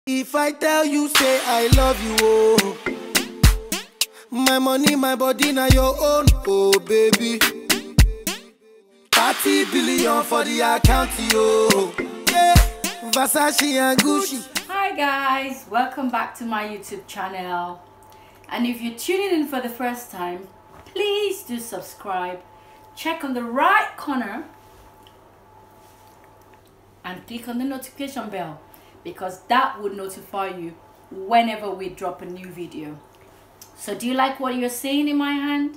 If I tell you, say I love you, oh. My money, my body, now your own, oh baby. 30 billion for the account, yo. Yeah, Versace and Gucci. Hi guys, welcome back to my YouTube channel. And if you're tuning in for the first time, please do subscribe. Check on the right corner and click on the notification bell, because that would notify you whenever we drop a new video. So do you like what you're seeing in my hand?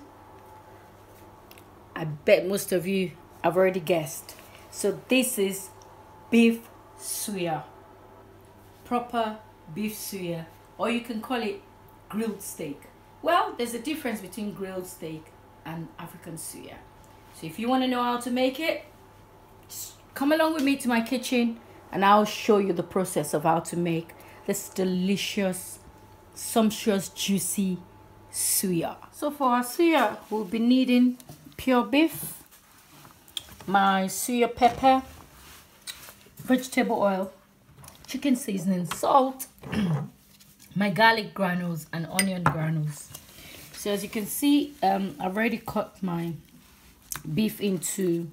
I bet most of you have already guessed. So this is beef suya, proper beef suya, or you can call it grilled steak. Well, there's a difference between grilled steak and African suya. So if you want to know how to make it, just come along with me to my kitchen and I'll show you the process of how to make this delicious, sumptuous, juicy suya. So for our suya, we'll be needing pure beef, my suya pepper, vegetable oil, chicken seasoning, salt, my garlic granules and onion granules. So as you can see, I've already cut my beef into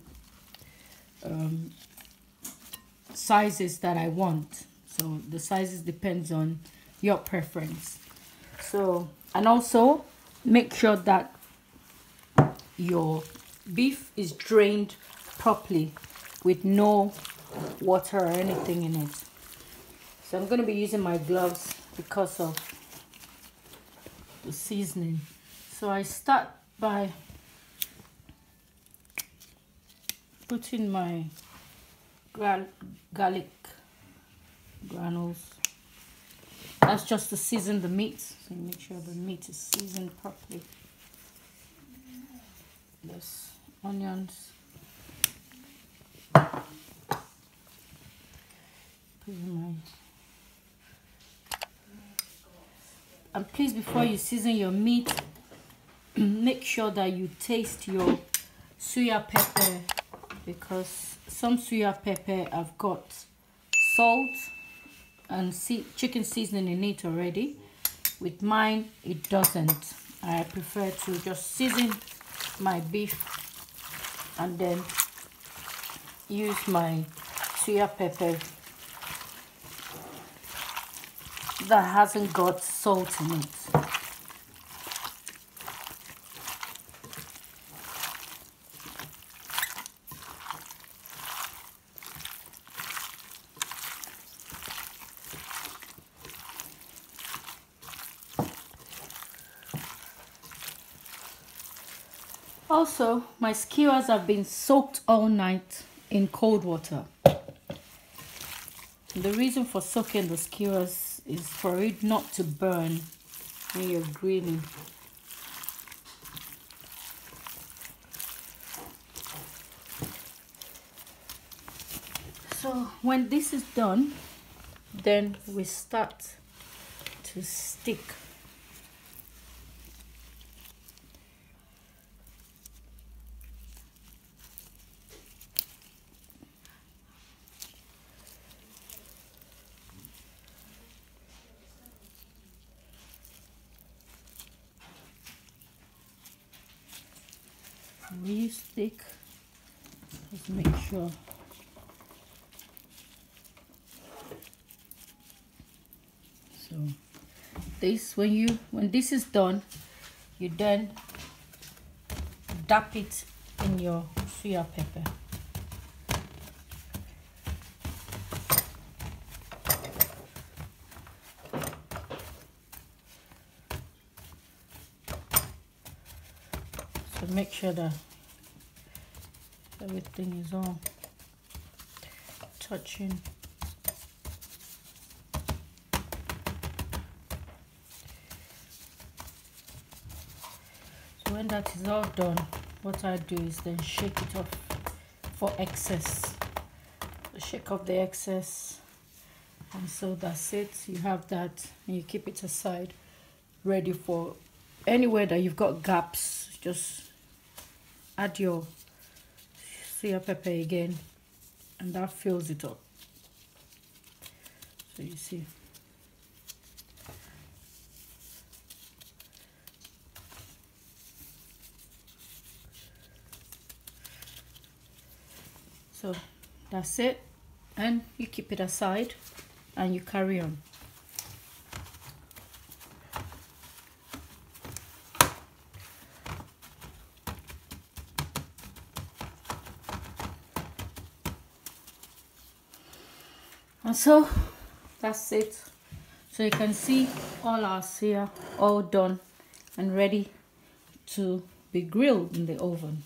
sizes that I want. So the sizes depends on your preference. So, and also make sure that your beef is drained properly with no water or anything in it. So I'm going to be using my gloves because of the seasoning. So I start by putting my garlic granules. That's just to season the meat, so make sure the meat is seasoned properly. There's onions. Put in my... And please, before you season your meat, make sure that you taste your suya pepper, because some suya pepper have got salt and chicken seasoning in it already. With mine, it doesn't. I prefer to just season my beef and then use my suya pepper that hasn't got salt in it. Also, my skewers have been soaked all night in cold water. The reason for soaking the skewers is for it not to burn when you're grilling. So when this is done, then we start to stick. We stick, just make sure. So this, when this is done, you then dip it in your suya pepper. So make sure that everything is all touching. So when that is all done, what I do is then shake it off for excess. So shake off the excess, and so that's it. You have that, and you keep it aside, ready for anywhere that you've got gaps. Just add your suya pepper again, and that fills it up. So you see, So that's it, and you keep it aside and you carry on. And so that's it. So you can see all our suya all done and ready to be grilled in the oven.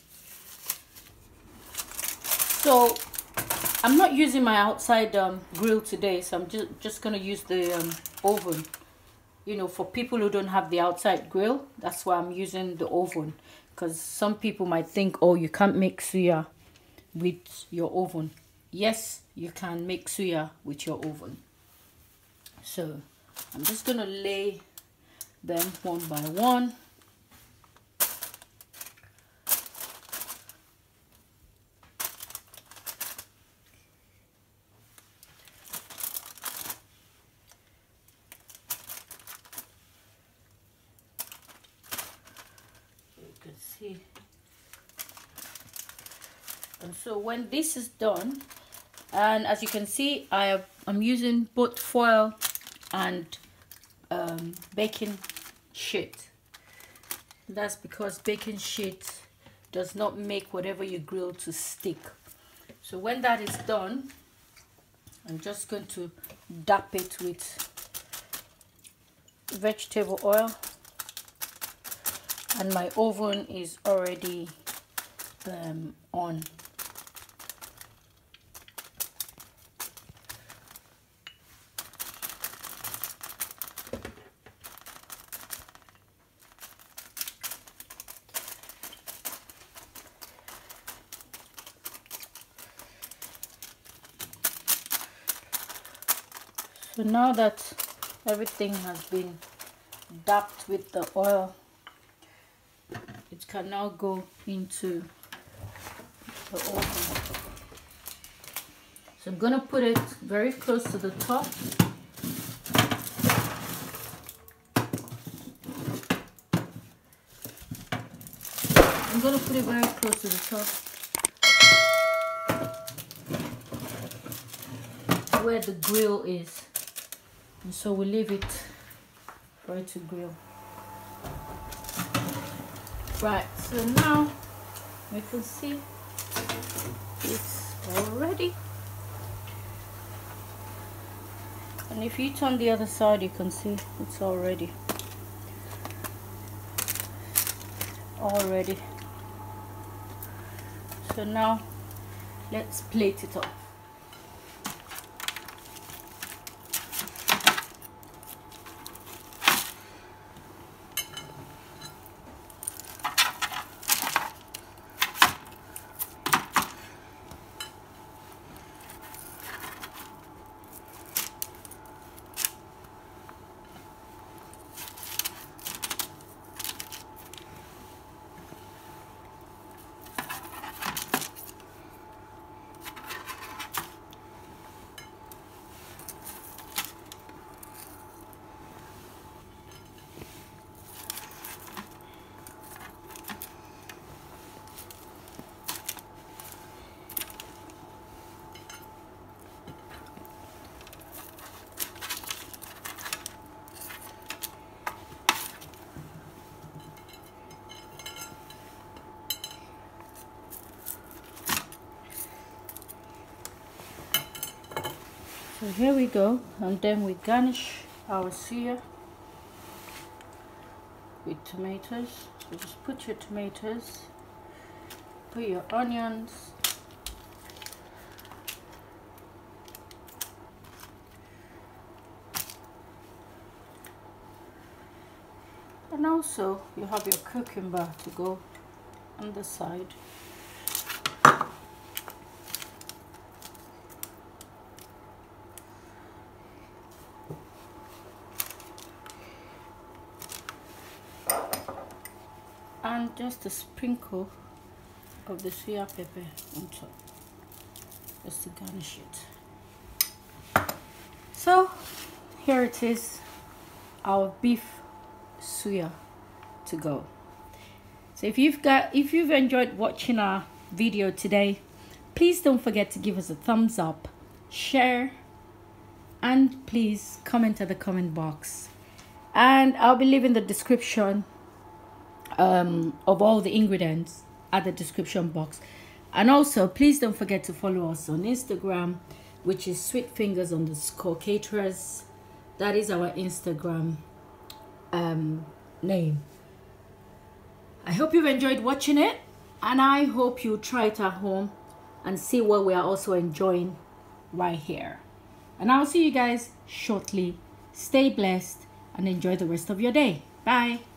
So I'm not using my outside grill today, so I'm just gonna use the oven. You know, for people who don't have the outside grill, that's why I'm using the oven, because some people might think, oh, you can't make suya with your oven. Yes, you can make suya with your oven. So I'm just gonna lay them one by one. You can see. And so when this is done, and as you can see, I'm using both foil and baking sheet. That's because baking sheet does not make whatever you grill to stick. So when that is done, I'm just going to dap it with vegetable oil, and my oven is already on. So now that everything has been dapped with the oil, it can now go into the oven. So I'm gonna put it very close to the top. I'm gonna put it very close to the top, where the grill is, and so we leave it for it to grill. Right, so now you can see it's all ready, and if you turn the other side, you can see it's all ready. So now let's plate it up. So here we go, and then we garnish our suya with tomatoes. So just put your tomatoes, put your onions, and also you have your cucumber to go on the side. And just a sprinkle of the suya pepper on top, just to garnish it. So here it is, our beef suya to go. So if you've enjoyed watching our video today, Please don't forget to give us a thumbs up, share, and please comment at the comment box. And I'll be leaving the description of all the ingredients at the description box. And also, please don't forget to follow us on Instagram, which is sweetfingers_caterers. That is our Instagram name. I hope you've enjoyed watching it, and I hope you try it at home and see what we are also enjoying right here. And I'll see you guys shortly. Stay blessed and enjoy the rest of your day. Bye.